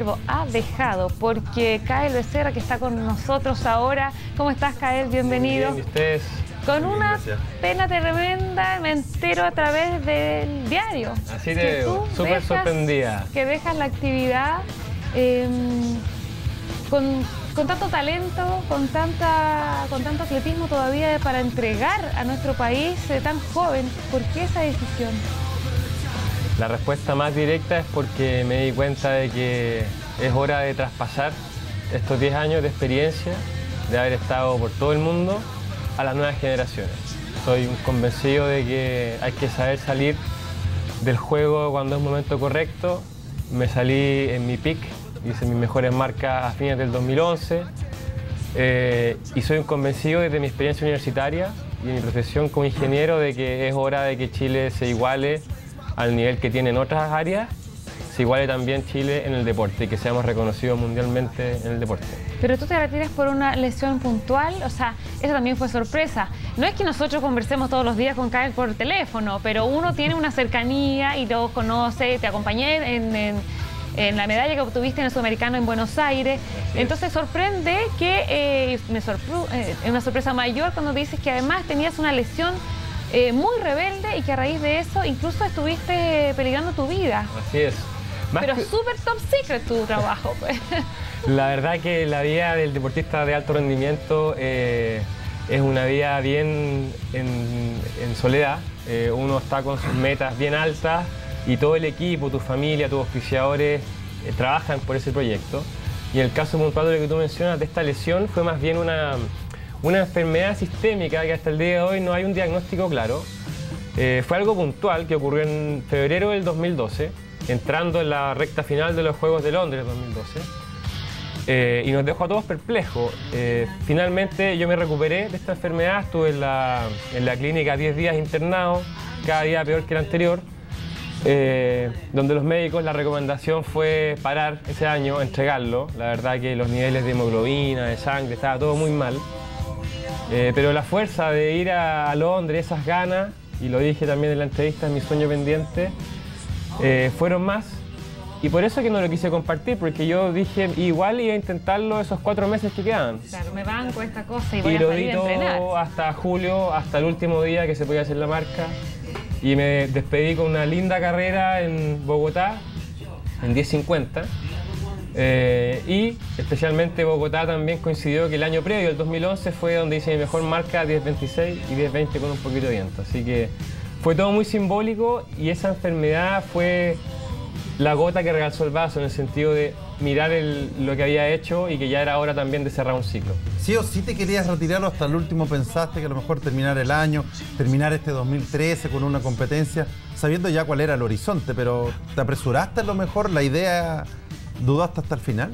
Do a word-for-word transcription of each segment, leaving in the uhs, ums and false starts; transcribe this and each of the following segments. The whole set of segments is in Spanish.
ha dejado, porque Kael Becerra, que está con nosotros ahora. ¿Cómo estás, Kael? Bienvenido. Muy bien, ¿y ustedes? Con Muy una bien, pena tremenda, me entero a través del diario. Así te veo, súper sorprendida. Que dejas la actividad eh, con, con tanto talento, con, tanta, con tanto atletismo todavía para entregar a nuestro país eh, tan joven. ¿Por qué esa decisión? La respuesta más directa es porque me di cuenta de que es hora de traspasar estos diez años de experiencia, de haber estado por todo el mundo, a las nuevas generaciones. Soy un convencido de que hay que saber salir del juego cuando es el momento correcto. Me salí en mi peak, hice mis mejores marcas a fines del dos mil once eh, y soy un convencido desde mi experiencia universitaria y mi profesión como ingeniero de que es hora de que Chile se iguale al nivel que tiene en otras áreas, se iguale también Chile en el deporte y que seamos reconocidos mundialmente en el deporte. Pero tú te retiras por una lesión puntual, o sea, eso también fue sorpresa. No es que nosotros conversemos todos los días con Kael por teléfono, pero uno tiene una cercanía y todos conoce, te acompañé en, en, en la medalla que obtuviste en el Sudamericano en Buenos Aires. Así Entonces es. sorprende que, eh, me sorpre eh, es una sorpresa mayor cuando dices que además tenías una lesión eh, muy rebelde y que a raíz de eso incluso estuviste peligrando tu vida. Así es. Más Pero que... súper top secret tu trabajo, pues. La verdad que la vida del deportista de alto rendimiento eh, es una vida bien en, en soledad. Eh, uno está con sus metas bien altas y todo el equipo, tu familia, tus auspiciadores eh, trabajan por ese proyecto. Y en el caso puntual de lo que tú mencionas de esta lesión fue más bien una, una enfermedad sistémica que hasta el día de hoy no hay un diagnóstico claro. Eh, fue algo puntual que ocurrió en febrero del dos mil doce. Entrando en la recta final de los Juegos de Londres dos mil doce eh, y nos dejó a todos perplejos. Eh, finalmente yo me recuperé de esta enfermedad, estuve en la, en la clínica diez días internado, cada día peor que el anterior, eh, donde los médicos la recomendación fue parar ese año, entregarlo. La verdad que los niveles de hemoglobina, de sangre, estaba todo muy mal. Eh, pero la fuerza de ir a, a Londres, esas ganas, y lo dije también en la entrevista, es mi sueño pendiente, Eh, fueron más y por eso que no lo quise compartir, porque yo dije igual iba a intentarlo esos cuatro meses que quedaban. Claro, me banco esta cosa y voy y a lo salir di a entrenar. todo hasta julio, hasta el último día que se podía hacer la marca, y me despedí con una linda carrera en Bogotá en diez cincuenta eh, y especialmente Bogotá también coincidió que el año previo, el dos mil once, fue donde hice mi mejor marca, diez veintiséis y diez veinte con un poquito de viento, así que fue todo muy simbólico y esa enfermedad fue la gota que regalzó el vaso en el sentido de mirar el, lo que había hecho y que ya era hora también de cerrar un ciclo. ¿Sí o sí te querías retirarlo hasta el último? ¿Pensaste que a lo mejor terminar el año, terminar este dos mil trece con una competencia, sabiendo ya cuál era el horizonte, pero te apresuraste a lo mejor? ¿La idea dudaste hasta el final?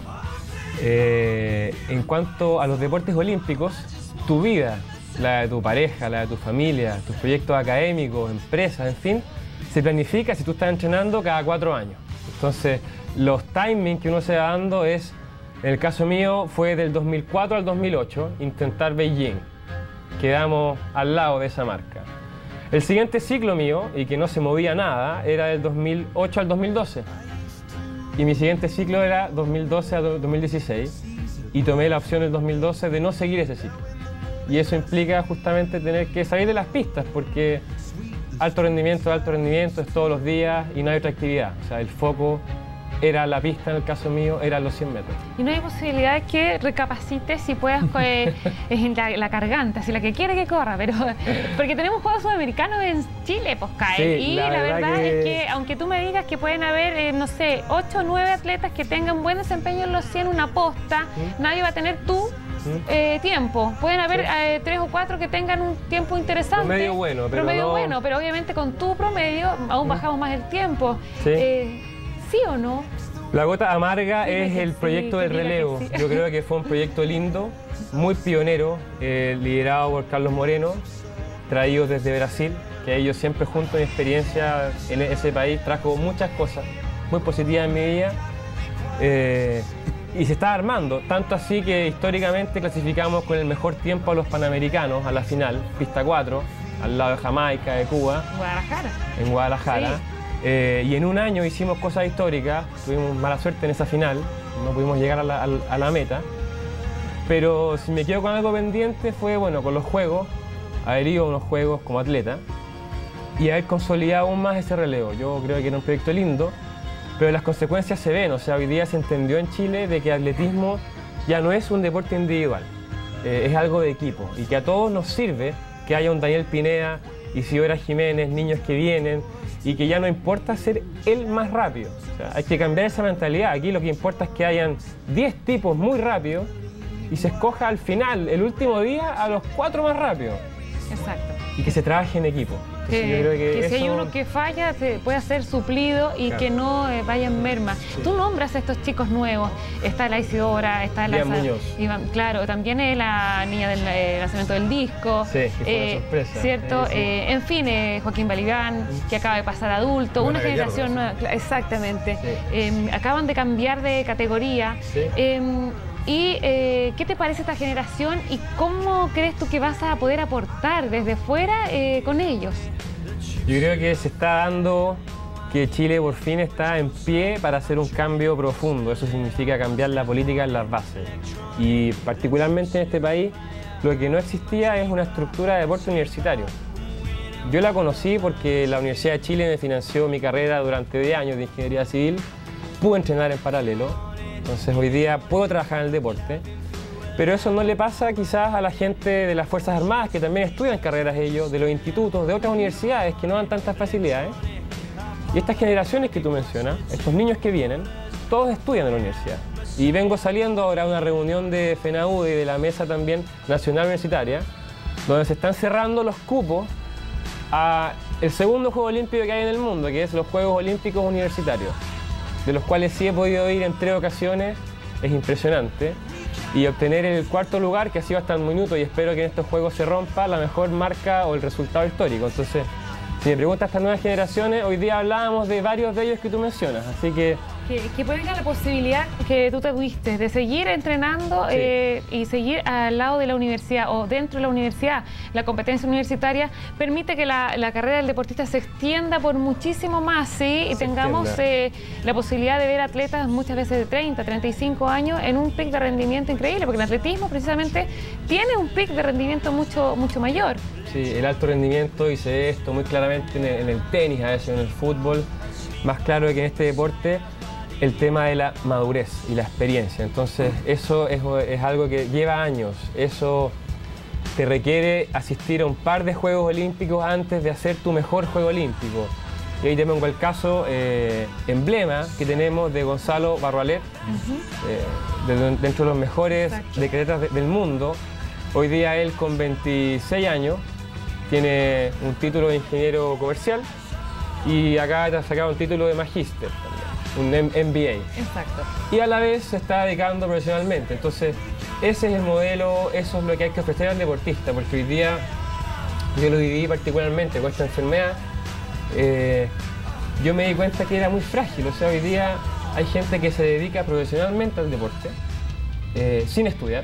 Eh, en cuanto a los deportes olímpicos, tu vida, la de tu pareja, la de tu familia, tus proyectos académicos, empresas, en fin, se planifica si tú estás entrenando cada cuatro años. Entonces, los timings que uno se va dando es, en el caso mío, fue del dos mil cuatro al dos mil ocho, intentar Beijing. Quedamos al lado de esa marca. El siguiente ciclo mío, y que no se movía nada, era del dos mil ocho al dos mil doce. Y mi siguiente ciclo era dos mil doce a dos mil dieciséis, y tomé la opción del dos mil doce de no seguir ese ciclo. Y eso implica justamente tener que salir de las pistas, porque alto rendimiento, alto rendimiento es todos los días y no hay otra actividad. O sea, el foco era la pista, en el caso mío, eran los cien metros. Y no hay posibilidad de que recapacites y puedas, eh, es la, la carganta, si la que quiere que corra, pero porque tenemos Juegos Sudamericanos en Chile, pues Kael, sí, y la la verdad, verdad que... es que aunque tú me digas que pueden haber, eh, no sé, ocho o nueve atletas que tengan buen desempeño en los cien, una posta, ¿Mm? nadie va a tener tú Eh, tiempo. Pueden haber sí. eh, tres o cuatro que tengan un tiempo interesante. Promedio bueno, pero promedio no... bueno, pero obviamente con tu promedio aún bajamos más el tiempo. ¿Sí? Eh, ¿Sí o no? La gota amarga Dime es el sí, proyecto del relevo. sí. Yo creo que fue un proyecto lindo, muy pionero, eh, liderado por Carlos Moreno, traído desde Brasil, que ellos siempre junto a mi experiencia en ese país trajo muchas cosas muy positivas en mi vida. Eh, Y se está armando, tanto así que históricamente clasificamos con el mejor tiempo a los Panamericanos, a la final, pista cuatro, al lado de Jamaica, de Cuba. Guadalajara. En Guadalajara. Eh, y en un año hicimos cosas históricas, tuvimos mala suerte en esa final, no pudimos llegar a la, a la meta. Pero si me quedo con algo pendiente fue, bueno, con los juegos, haber ido a unos juegos como atleta y haber consolidado aún más ese relevo. Yo creo que era un proyecto lindo, pero las consecuencias se ven. O sea, hoy día se entendió en Chile de que el atletismo ya no es un deporte individual, eh, es algo de equipo y que a todos nos sirve que haya un Daniel Pineda, Isidora Jiménez, niños que vienen y que ya no importa ser el más rápido. O sea, hay que cambiar esa mentalidad. Aquí lo que importa es que hayan diez tipos muy rápidos y se escoja al final, el último día, a los cuatro más rápidos. Exacto. Y que se trabaje en equipo. Que, yo creo que que eso... si hay uno que falla, se pueda ser suplido y claro. que no eh, vaya en merma. Sí. Tú nombras a estos chicos nuevos, está la Isidora, está la... Iván Muñoz. Iván, claro, también es la niña del eh, lanzamiento del disco. Sí, que fue eh, una sorpresa. ¿Cierto? Sí, sí. Eh, en fin, eh, Joaquín Balibán, que acaba de pasar adulto, Buena una generación Gallardo, nueva. Exactamente. Sí. Eh, acaban de cambiar de categoría. Sí. Eh, ¿Y eh, qué te parece esta generación y cómo crees tú que vas a poder aportar desde fuera eh, con ellos? Yo creo que se está dando que Chile por fin está en pie para hacer un cambio profundo. Eso significa cambiar la política en las bases. Y particularmente en este país, lo que no existía es una estructura de deporte universitario. Yo la conocí porque la Universidad de Chile me financió mi carrera durante diez años de ingeniería civil. Pude entrenar en paralelo. Entonces hoy día puedo trabajar en el deporte, pero eso no le pasa quizás a la gente de las Fuerzas Armadas que también estudian carreras ellos, de los institutos, de otras universidades que no dan tantas facilidades. Y estas generaciones que tú mencionas, estos niños que vienen, todos estudian en la universidad. Y vengo saliendo ahora a una reunión de FENAUDE y de la Mesa también Nacional Universitaria, donde se están cerrando los cupos a el segundo Juego Olímpico que hay en el mundo, que es los Juegos Olímpicos Universitarios, de los cuales sí he podido ir en tres ocasiones, es impresionante, y obtener el cuarto lugar, que ha sido hasta el minuto, y espero que en estos juegos se rompa la mejor marca o el resultado histórico. Entonces, si me preguntas a estas nuevas generaciones, hoy día hablábamos de varios de ellos que tú mencionas, así que... Que, que puede la posibilidad que tú te tuviste de seguir entrenando Sí. eh, y seguir al lado de la universidad o dentro de la universidad. La competencia universitaria permite que la, la carrera del deportista se extienda por muchísimo más, ¿sí? Y Se tengamos eh, la posibilidad de ver atletas muchas veces de treinta, treinta y cinco años en un pic de rendimiento increíble, porque el atletismo precisamente tiene un pic de rendimiento mucho, mucho mayor. Sí, el alto rendimiento, y se ve esto muy claramente en el, en el tenis, a veces en el fútbol, más claro que en este deporte, el tema de la madurez y la experiencia. Entonces, eso es, es algo que lleva años. Eso te requiere asistir a un par de Juegos Olímpicos antes de hacer tu mejor Juego Olímpico. Y ahí te pongo el caso eh, emblema que tenemos de Gonzalo Barrualet, uh-huh. eh, de, dentro de los mejores Exacto. decretas de, del mundo. Hoy día él con veintiséis años tiene un título de ingeniero comercial y acaba de sacar un título de magíster también, un M B A. Exacto. Y a la vez se está dedicando profesionalmente. Entonces, ese es el modelo, eso es lo que hay que ofrecer al deportista, porque hoy día yo lo viví particularmente con esta enfermedad. Eh, yo me di cuenta que era muy frágil. O sea, hoy día hay gente que se dedica profesionalmente al deporte eh, sin estudiar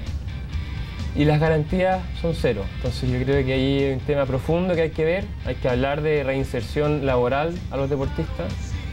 y las garantías son cero. Entonces yo creo que ahí hay un tema profundo que hay que ver. Hay que hablar de reinserción laboral a los deportistas,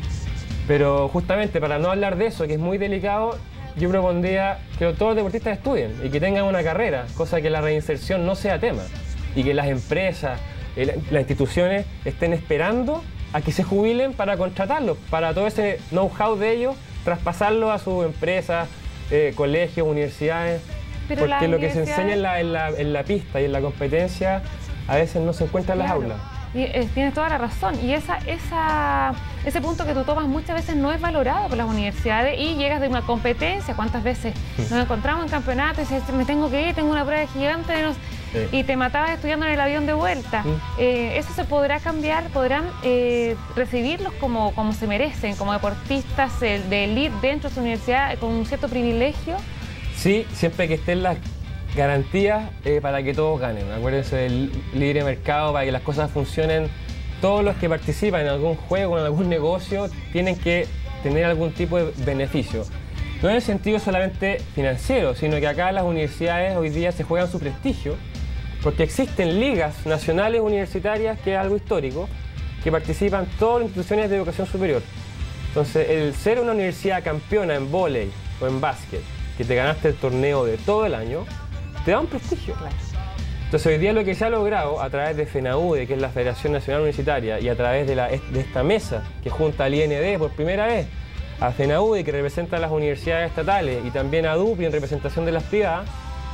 pero justamente para no hablar de eso, que es muy delicado, yo propondría que todos los deportistas estudien y que tengan una carrera, cosa que la reinserción no sea tema y que las empresas, las instituciones estén esperando a que se jubilen para contratarlos, para todo ese know-how de ellos, traspasarlo a sus empresas, eh, colegios, universidades, Pero porque lo que se universidades... enseña en la, en, la, en la pista y en la competencia a veces no se encuentra en las Claro. aulas. Y, eh, tienes toda la razón. Y esa, esa, ese punto que tú tomas muchas veces no es valorado por las universidades y llegas de una competencia. ¿Cuántas veces nos encontramos en campeonato y dices, me tengo que ir, tengo una prueba gigante de nos... Sí. y te matabas estudiando en el avión de vuelta? Sí. Eh, ¿Eso se podrá cambiar? ¿Podrán eh, recibirlos como, como se merecen, como deportistas eh, de élite dentro de su universidad con un cierto privilegio? Sí, siempre que estén las garantías eh, para que todos ganen. Acuérdense del libre mercado, para que las cosas funcionen. Todos los que participan en algún juego, en algún negocio, tienen que tener algún tipo de beneficio. No en el sentido solamente financiero, sino que acá las universidades hoy día se juegan su prestigio, porque existen ligas nacionales universitarias, que es algo histórico, que participan todas las instituciones de educación superior. Entonces, el ser una universidad campeona en vóley o en básquet, que te ganaste el torneo de todo el año, te da un prestigio. Entonces, hoy día lo que se ha logrado a través de FENAUDE, que es la Federación Nacional Universitaria, y a través de, la, de esta mesa que junta al I N D por primera vez, a FENAUDE, que representa a las universidades estatales, y también a DUPI en representación de las privadas,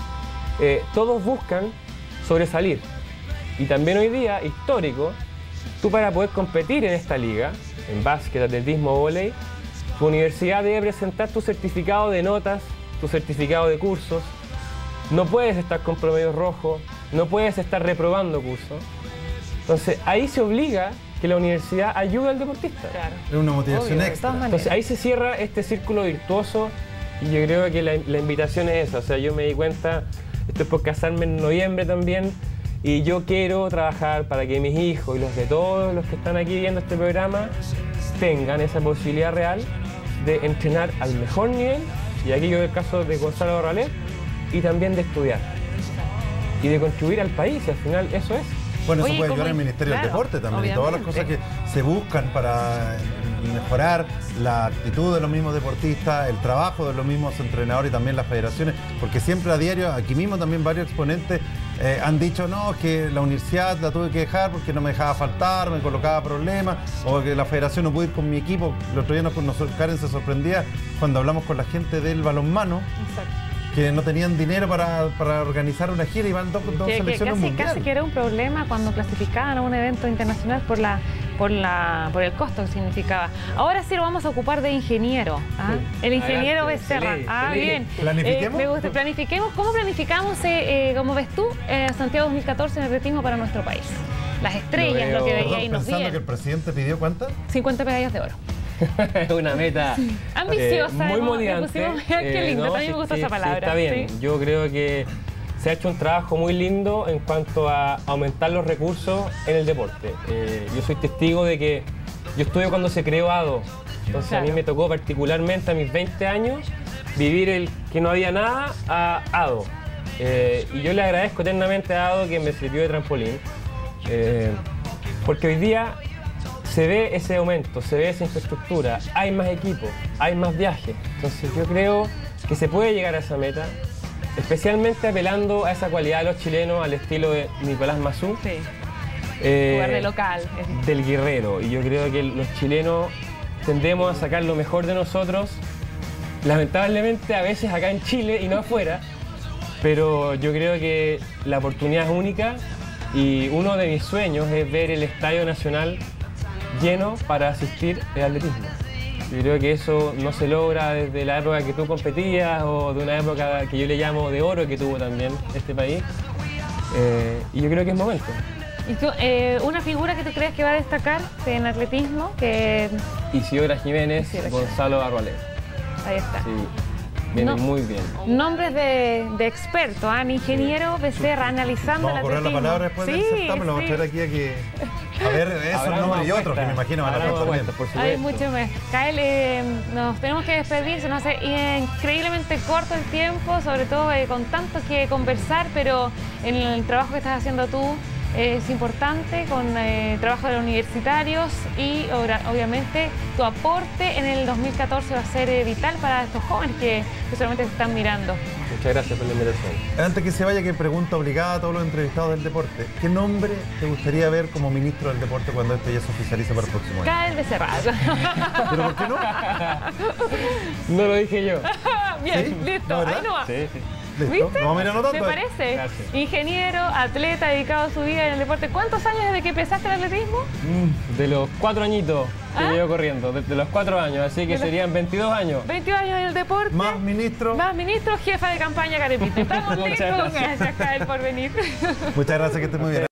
eh, todos buscan sobresalir. Y también hoy día, histórico, tú para poder competir en esta liga, en básquet, atletismo, vóley, tu universidad debe presentar tu certificado de notas, tu certificado de cursos. No puedes estar con promedios rojos, no puedes estar reprobando cursos. Entonces ahí se obliga que la universidad ayude al deportista. Claro. Es una motivación Obvio, extra. Entonces ahí se cierra este círculo virtuoso y yo creo que la, la invitación es esa. O sea, yo me di cuenta, estoy por casarme en noviembre también, y yo quiero trabajar para que mis hijos y los de todos los que están aquí viendo este programa tengan esa posibilidad real de entrenar al mejor nivel, y aquí yo el caso de Gonzalo Barralés, y también de estudiar y de contribuir al país, y al final eso es. Bueno, Oye, eso puede ¿cómo ayudar al es? Ministerio Claro, del Deporte también, y todas las cosas obviamente. que se buscan para mejorar la actitud de los mismos deportistas, el trabajo de los mismos entrenadores y también las federaciones, porque siempre a diario, aquí mismo también varios exponentes eh, han dicho, no, que la universidad la tuve que dejar porque no me dejaba faltar, me colocaba problemas, o que la federación no pudo ir con mi equipo. El otro día nos, nos, Karen se sorprendía cuando hablamos con la gente del balonmano, Exacto. que no tenían dinero para, para organizar una gira y van dos, dos Que, que selecciones casi, mundiales. casi que era un problema cuando clasificaban a un evento internacional por la por la por el costo que significaba. Ahora sí lo vamos a ocupar de ingeniero. ¿ah? Sí. El ingeniero Adelante, Becerra. excelente, Ah, bien. excelente. ¿Planifiquemos? Eh, me gusta. Planifiquemos. ¿Cómo planificamos, eh, eh, cómo ves tú, eh, Santiago dos mil catorce en atletismo para nuestro país? Las estrellas, Lo lo que veo- veía ahí Perdón, nos pensando bien. que el presidente pidió ¿cuántas? cincuenta medallas de oro. Es una meta Ambiciosa, eh, muy hemos- le motivante. pusimos- qué lindo, no, también sí, me gustó sí, esa sí, palabra, está bien, sí. yo creo que se ha hecho un trabajo muy lindo en cuanto a aumentar los recursos en el deporte. Eh, yo soy testigo de que yo estuve cuando se creó ADO, entonces a mí Claro. me tocó particularmente a mis veinte años vivir el que no había nada a ADO. Eh, y yo le agradezco eternamente a ADO que me sirvió de trampolín, eh, porque hoy día se ve ese aumento, se ve esa infraestructura, hay más equipos, hay más viajes. Entonces yo creo que se puede llegar a esa meta, especialmente apelando a esa cualidad de los chilenos al estilo de Nicolás Mazú, Sí. eh, Jugar de local. es- del guerrero. Y yo creo que los chilenos tendemos a sacar lo mejor de nosotros, lamentablemente a veces acá en Chile y no afuera, pero yo creo que la oportunidad es única y uno de mis sueños es ver el Estadio Nacional lleno para asistir al atletismo. Yo creo que eso no se logra desde la época que tú competías o de una época que yo le llamo de oro que tuvo también este país. Eh, y yo creo que es momento. ¿Y tú, eh, una figura que tú crees que va a destacar en atletismo? Que Isidora Jiménez, Isidora Gonzalo Barralés. ahí está. Sí, viene No. muy bien. Nombres de, de expertos, ¿ah? Ingeniero Becerra, analizando Vamos a el correr la atletismo. palabra después del certamen, lo vamos a sí. traer aquí a que... A ver, esos Habrá nombres más y otros que me apuestas, imagino van a habrá más aportar bien. apuestas, por Hay supuesto. mucho más. Kael, eh, nos tenemos que despedir, se nos hace increíblemente corto el tiempo, sobre todo eh, con tanto que conversar, pero en el trabajo que estás haciendo tú eh, es importante, con eh, el trabajo de los universitarios y obra- obviamente tu aporte en el dos mil catorce va a ser eh, vital para estos jóvenes que, que solamente te están mirando. Muchas gracias por la invitación. Antes que se vaya, que pregunta obligada a todos los entrevistados del deporte. ¿Qué nombre te gustaría ver como ministro del deporte cuando esto ya se oficialice para el próximo año? Kael Becerra. ¿Pero por qué no? No lo dije yo. Bien, ¿Sí? listo, ¿No, verdad? ahí no va. Sí, sí. Listo, ¿Viste? nos vamos a ir anotando. ¿Te parece? Gracias. Ingeniero, atleta, dedicado a su vida en el deporte. ¿Cuántos años desde que empezaste el atletismo? De los cuatro añitos que ¿Ah? llevo corriendo, de, de los cuatro años, así que De los- serían veintidós años. veintidós años en el deporte. Más ministro. Más ministro, jefa de campaña Carepita. Estamos Muchas listos. gracias. Gracias, Kael, por venir. Muchas gracias, que estés muy bien.